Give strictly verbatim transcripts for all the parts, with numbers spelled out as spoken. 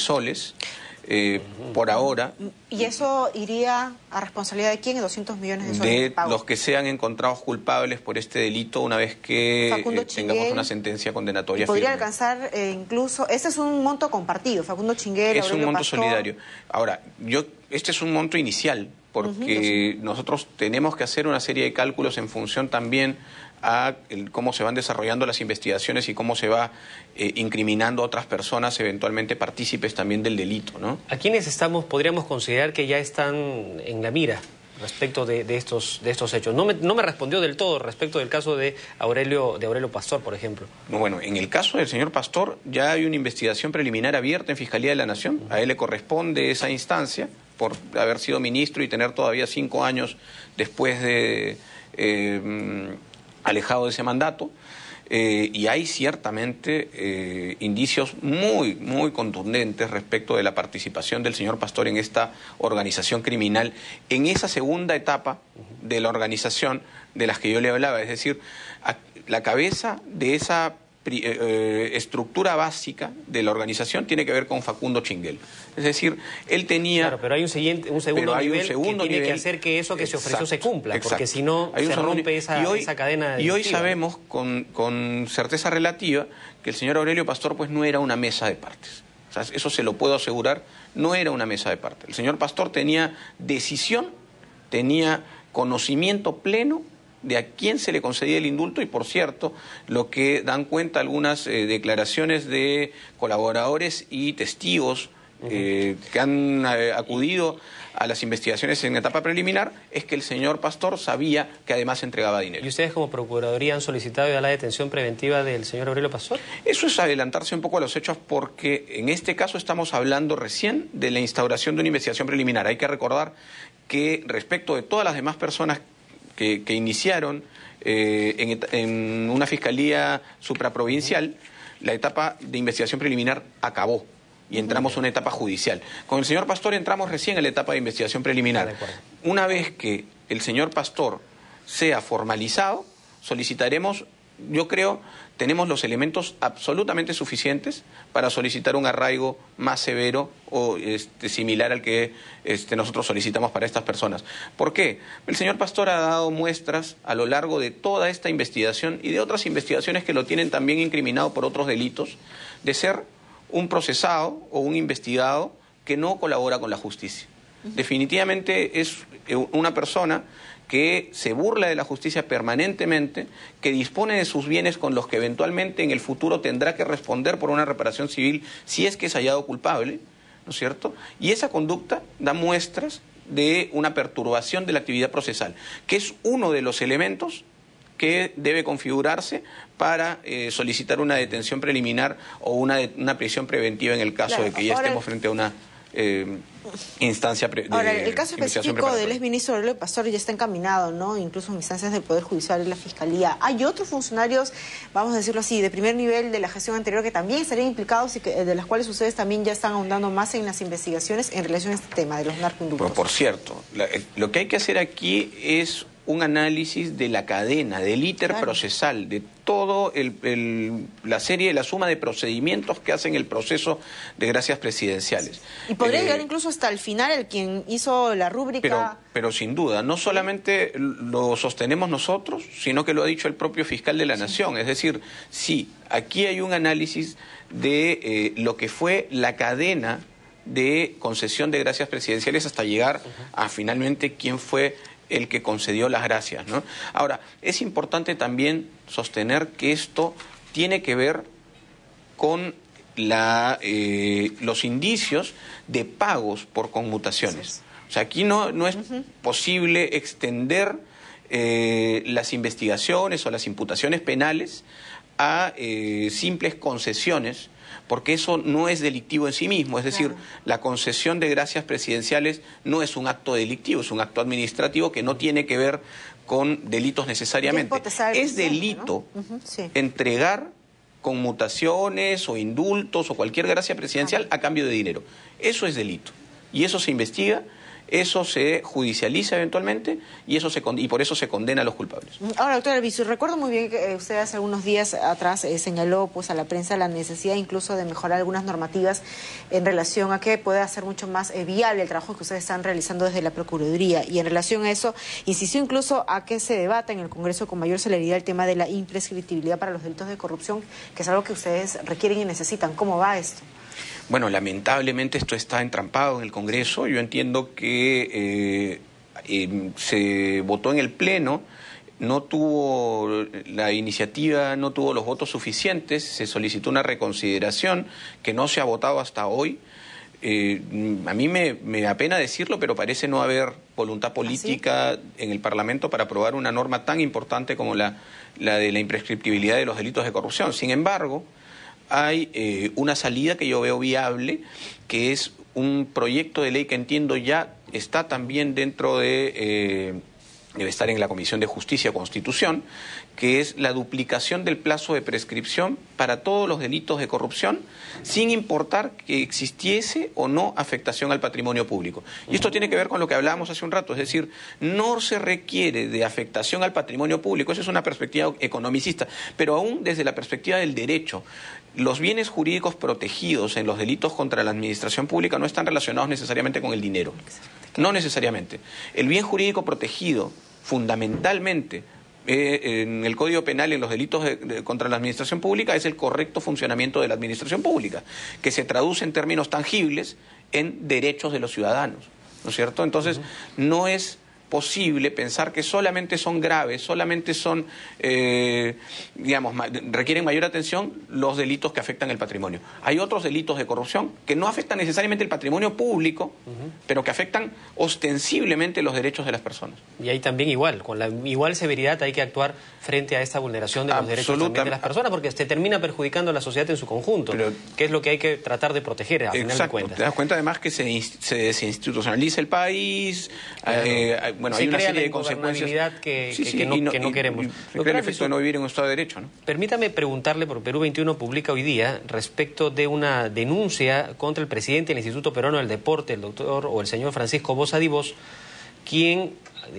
soles. Eh, por ahora. ¿Y eso iría a responsabilidad de quién? ¿doscientos millones de soles de, de pago? los que sean encontrados culpables por este delito una vez que Facundo eh, tengamos Chinguel, una sentencia condenatoria podría firme. alcanzar eh, incluso... Ese es un monto compartido, Facundo Chinguel, Es Aurelio un monto Pastor. solidario. Ahora, yo este es un monto inicial, porque uh-huh. nosotros tenemos que hacer una serie de cálculos en función también a el, cómo se van desarrollando las investigaciones y cómo se va eh, incriminando a otras personas eventualmente partícipes también del delito, ¿no? ¿A quiénes estamos, podríamos considerar que ya están en la mira respecto de, de, estos, de estos hechos? No me, no me respondió del todo respecto del caso de Aurelio, de Aurelio Pastor, por ejemplo. Bueno, en el caso del señor Pastor ya hay una investigación preliminar abierta en Fiscalía de la Nación. A él le corresponde esa instancia por haber sido ministro y tener todavía cinco años después de... Eh, alejado de ese mandato, eh, y hay ciertamente eh, indicios muy, muy contundentes respecto de la participación del señor Pastor en esta organización criminal, en esa segunda etapa de la organización de las que yo le hablaba, es decir, a, la cabeza de esa eh, estructura básica de la organización tiene que ver con Facundo Chinguel. Es decir, él tenía... Claro, pero hay un, siguiente, un segundo hay nivel un segundo que tiene nivel, que hacer que eso que exacto, se ofreció se cumpla, exacto. porque si no hay un se rompe segundo, esa, y hoy, esa cadena Y hoy delictiva. sabemos con, con certeza relativa que el señor Aurelio Pastor pues no era una mesa de partes. O sea, eso se lo puedo asegurar, no era una mesa de partes. El señor Pastor tenía decisión, tenía conocimiento pleno de a quién se le concedía el indulto y, por cierto, lo que dan cuenta algunas eh, declaraciones de colaboradores y testigos uh-huh. eh, que han eh, acudido a las investigaciones en etapa preliminar, es que el señor Pastor sabía que además entregaba dinero. ¿Y ustedes como Procuraduría han solicitado ya la detención preventiva del señor Aurelio Pastor? Eso es adelantarse un poco a los hechos porque en este caso estamos hablando recién de la instauración de una investigación preliminar. Hay que recordar que respecto de todas las demás personas que, que iniciaron eh, en, en una fiscalía supraprovincial, la etapa de investigación preliminar acabó y entramos a una etapa judicial. Con el señor Pastor entramos recién en la etapa de investigación preliminar. Una vez que el señor Pastor sea formalizado, solicitaremos, yo creo, tenemos los elementos absolutamente suficientes para solicitar un arraigo más severo o este, similar al que este, nosotros solicitamos para estas personas. ¿Por qué? El señor Pastor ha dado muestras a lo largo de toda esta investigación y de otras investigaciones que lo tienen también incriminado por otros delitos, de ser un procesado o un investigado que no colabora con la justicia. Definitivamente es una persona que se burla de la justicia permanentemente, que dispone de sus bienes con los que eventualmente en el futuro tendrá que responder por una reparación civil si es que es hallado culpable, ¿no es cierto? Y esa conducta da muestras de una perturbación de la actividad procesal, que es uno de los elementos que debe configurarse para eh, solicitar una detención preliminar o una, una prisión preventiva en el caso claro, de que ya estemos frente a una eh, instancia pre de Ahora, el caso específico del exministro Aurelio Pastor ya está encaminado, ¿no? Incluso en instancias del Poder Judicial y la Fiscalía. Hay otros funcionarios, vamos a decirlo así, de primer nivel de la gestión anterior que también estarían implicados y que, de las cuales ustedes también ya están ahondando más en las investigaciones en relación a este tema de los narcoindultos. Por, por cierto, la, lo que hay que hacer aquí es un análisis de la cadena, del íter claro. procesal, de todo el, el, la serie, la suma de procedimientos que hacen el proceso de gracias presidenciales. Y podría eh, llegar incluso hasta el final el quien hizo la rúbrica... Pero, pero sin duda, no solamente lo sostenemos nosotros, sino que lo ha dicho el propio fiscal de la Nación. Sí. Es decir, sí, aquí hay un análisis de eh, lo que fue la cadena de concesión de gracias presidenciales hasta llegar uh-huh. a finalmente quién fue el que concedió las gracias, ¿no? Ahora, es importante también sostener que esto tiene que ver con la, eh, los indicios de pagos por conmutaciones. O sea, aquí no, no es uh-huh. posible extender eh, las investigaciones o las imputaciones penales a eh, simples concesiones, porque eso no es delictivo en sí mismo, es decir, claro. la concesión de gracias presidenciales no es un acto delictivo, es un acto administrativo que no tiene que ver con delitos necesariamente. Es delito ¿no? uh-huh, sí. entregar conmutaciones o indultos o cualquier gracia presidencial claro. a cambio de dinero. Eso es delito y eso se investiga eso se judicializa eventualmente y, eso se, y por eso se condena a los culpables. Ahora, doctora Arbizu, recuerdo muy bien que usted hace algunos días atrás eh, señaló pues, a la prensa la necesidad incluso de mejorar algunas normativas en relación a que pueda hacer mucho más eh, viable el trabajo que ustedes están realizando desde la Procuraduría. Y en relación a eso, insistió incluso a que se debata en el Congreso con mayor celeridad el tema de la imprescriptibilidad para los delitos de corrupción, que es algo que ustedes requieren y necesitan. ¿Cómo va esto? Bueno, lamentablemente esto está entrampado en el Congreso. Yo entiendo que eh, eh, se votó en el Pleno, no tuvo la iniciativa, no tuvo los votos suficientes, se solicitó una reconsideración que no se ha votado hasta hoy. Eh, a mí me, me da pena decirlo, pero parece no haber voluntad política ¿Ah, sí? en el Parlamento para aprobar una norma tan importante como la, la de la imprescriptibilidad de los delitos de corrupción. Sin embargo, hay eh, una salida que yo veo viable, que es un proyecto de ley que entiendo ya está también dentro de, eh, debe estar en la Comisión de Justicia y Constitución, que es la duplicación del plazo de prescripción para todos los delitos de corrupción, sin importar que existiese o no afectación al patrimonio público. Y esto tiene que ver con lo que hablábamos hace un rato, es decir, no se requiere de afectación al patrimonio público, esa es una perspectiva economicista, pero aún desde la perspectiva del derecho, los bienes jurídicos protegidos en los delitos contra la administración pública no están relacionados necesariamente con el dinero, no necesariamente. El bien jurídico protegido, fundamentalmente, Eh, en el Código Penal, en los delitos de, de, contra la administración pública, es el correcto funcionamiento de la administración pública, que se traduce en términos tangibles en derechos de los ciudadanos, ¿no es cierto? Entonces, uh-huh. no es posible pensar que solamente son graves, solamente son, eh, digamos, ma requieren mayor atención los delitos que afectan el patrimonio. Hay otros delitos de corrupción que no afectan necesariamente el patrimonio público, uh-huh. pero que afectan ostensiblemente los derechos de las personas. Y ahí también igual, con la igual severidad hay que actuar frente a esta vulneración de los derechos también de las personas, porque se termina perjudicando a la sociedad en su conjunto, pero, que es lo que hay que tratar de proteger a final de cuentas. Te das cuenta además que se, se desinstitucionaliza el país, claro. eh, bueno, se hay una crea serie la de consecuencias que, sí, que, sí, que, no, y no, que no y, queremos. Y, y crea el efecto de no vivir en un Estado de Derecho, ¿no? Permítame preguntarle, porque Perú veintiuno publica hoy día respecto de una denuncia contra el presidente del Instituto Peruano del Deporte, el doctor o el señor Francisco Boza Divos, quien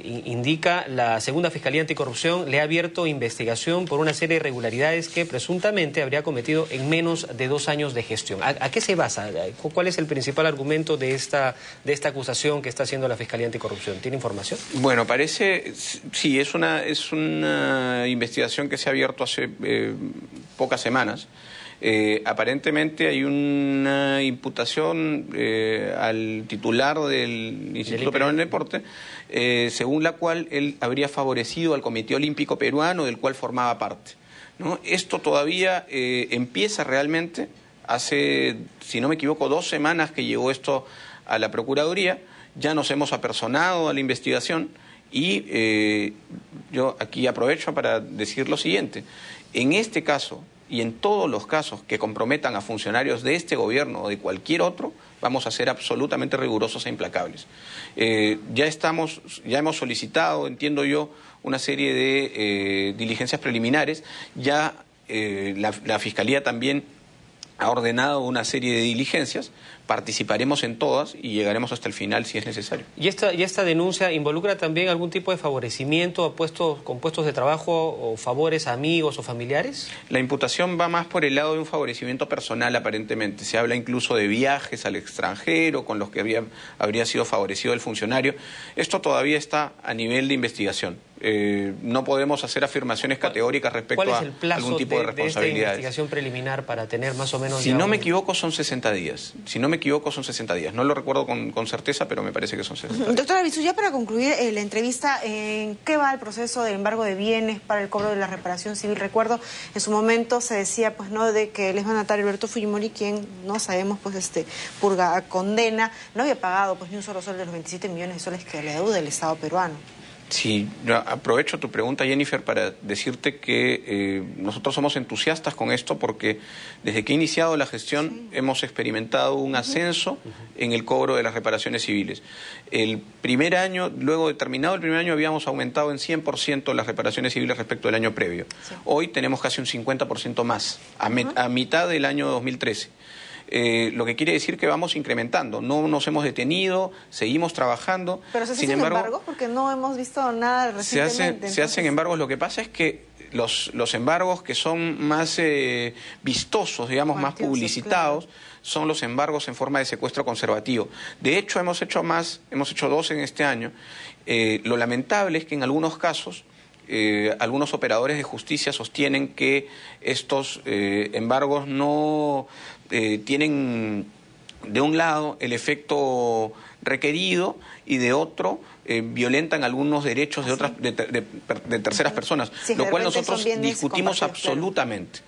indica la segunda Fiscalía Anticorrupción le ha abierto investigación por una serie de irregularidades que presuntamente habría cometido en menos de dos años de gestión. ¿A, a qué se basa? ¿Cuál es el principal argumento de esta, de esta acusación que está haciendo la Fiscalía Anticorrupción? ¿Tiene información? Bueno, parece, sí, es una, es una investigación que se ha abierto hace eh, pocas semanas. Eh, aparentemente hay una imputación eh, al titular del Instituto Peruano del Deporte, eh, según la cual él habría favorecido al Comité Olímpico Peruano, del cual formaba parte, ¿no? Esto todavía eh, empieza realmente, hace, si no me equivoco, dos semanas que llegó esto a la Procuraduría, ya nos hemos apersonado a la investigación y eh, yo aquí aprovecho para decir lo siguiente, en este caso y en todos los casos que comprometan a funcionarios de este gobierno o de cualquier otro, vamos a ser absolutamente rigurosos e implacables. Eh, ya estamos, ya hemos solicitado, entiendo yo, una serie de eh, diligencias preliminares, ya eh, la, la Fiscalía también ha ordenado una serie de diligencias, participaremos en todas y llegaremos hasta el final si es necesario. ¿Y esta, y esta denuncia involucra también algún tipo de favorecimiento a puestos, con puestos de trabajo o favores a amigos o familiares? La imputación va más por el lado de un favorecimiento personal aparentemente. Se habla incluso de viajes al extranjero con los que había, habría sido favorecido el funcionario. Esto todavía está a nivel de investigación. Eh, no podemos hacer afirmaciones categóricas respecto a algún tipo de, de responsabilidades. ¿Cuál es el plazo de esta investigación preliminar para tener más o menos... Si no me equivoco son sesenta días. Si no me equivoco son sesenta días. No lo recuerdo con, con certeza, pero me parece que son sesenta días. Doctora Arbizu, ya para concluir eh, la entrevista, ¿en qué va el proceso de embargo de bienes para el cobro de la reparación civil? Recuerdo, en su momento se decía, pues, no, de que el exmandatario Alberto Fujimori, quien, no sabemos, pues, este, purga condena, no había pagado, pues, ni un solo sol de los veintisiete millones de soles que le deuda el Estado peruano. Sí, aprovecho tu pregunta, Jennifer, para decirte que eh, nosotros somos entusiastas con esto porque desde que he iniciado la gestión sí. hemos experimentado un ascenso uh-huh. en el cobro de las reparaciones civiles. El primer año, luego de terminado el primer año, habíamos aumentado en cien por ciento las reparaciones civiles respecto al año previo. Sí. Hoy tenemos casi un cincuenta por ciento más, a, uh-huh. a mitad del año dos mil trece. eh, lo que quiere decir que vamos incrementando. No nos hemos detenido, seguimos trabajando. Pero se hacen Sin embargo, embargos porque no hemos visto nada recientemente. Se hacen, entonces... se hacen embargos. Lo que pasa es que los, los embargos que son más eh, vistosos, digamos, más publicitados, claro, son los embargos en forma de secuestro conservativo. De hecho, hemos hecho más, hemos hecho dos en este año. Eh, lo lamentable es que en algunos casos eh, algunos operadores de justicia sostienen que estos eh, embargos no eh, tienen de un lado el efecto requerido y de otro eh, violentan algunos derechos de otras de, de, de terceras personas, sí, lo cual nosotros discutimos absolutamente.